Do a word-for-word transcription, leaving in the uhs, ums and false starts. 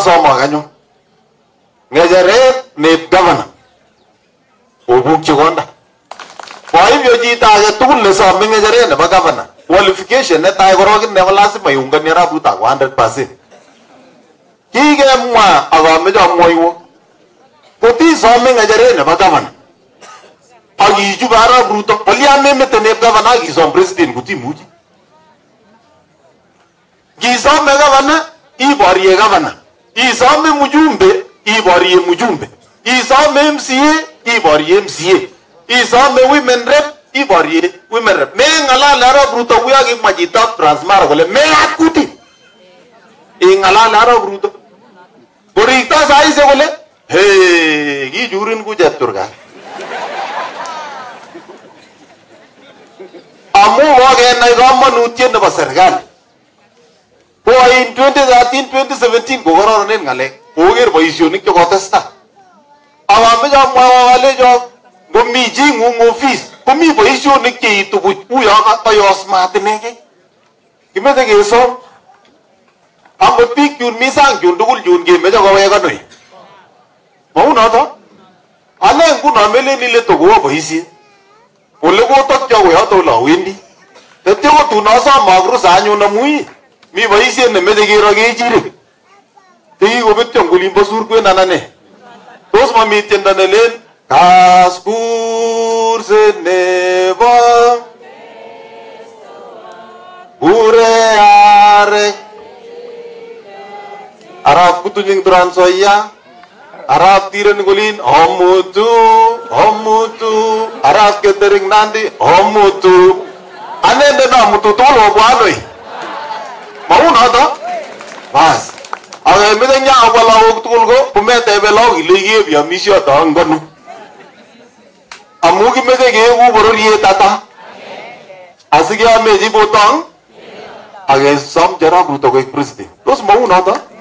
soma kanyo ngejeret ne governor obuk chikonda kwa hivyo jita age tugul ne some ngejeret nebo governor qualification ne tai korok ne lazima iungani arabut ak one hundred percent kikemwa akameche amwoiwo koti some ngejeret nebo governor akichub arap Ruto kolya memete ne governor akisom president kutimuchi kisome governor iborie governor isome mjumbe iborie mjumbe isome M C A iborie M C A isome women rep iborie women rep me ngalale arap Ruto kuya kimwa chito Transmara kole me akuti ingalale arap Ruto korikto saise kole hey kichurin ku Chepturkar amu kokenai kamanutiet nebo serikali ko in twenty thirteen twenty seventeen ko kororonen ngalek koker boisionik che kotestai awameche amwawa alecho ngomi chi ngung office komi boisionik cheitu uyo kayosmat inegei kimete kesom amot biik chun mi sang chun tugul chun kemeche kowek anoi mau noto ane nguno melen ile tokowo boisiet ole kotokyo koyoto ole awendi tetyo kotun asom akrusa anyun amui mi boisiet nemeche kero kechirek tekikobetyo ngolimbo surkwen anan ne tos mami tiendo nelen kaskurset nebo ure arek arap kutunying Trans Nzoia arap tiren kolin omutu omutu arap ketering Nandi omutu anende namutu tugul obwanoi mau noto bas age mete nya wala ok tugul ko kumetebe log ile yebi amisyo ta ngonu amu kimete keku bororiet ata asige ameji botong age som jara Ruto koik president tos mau noto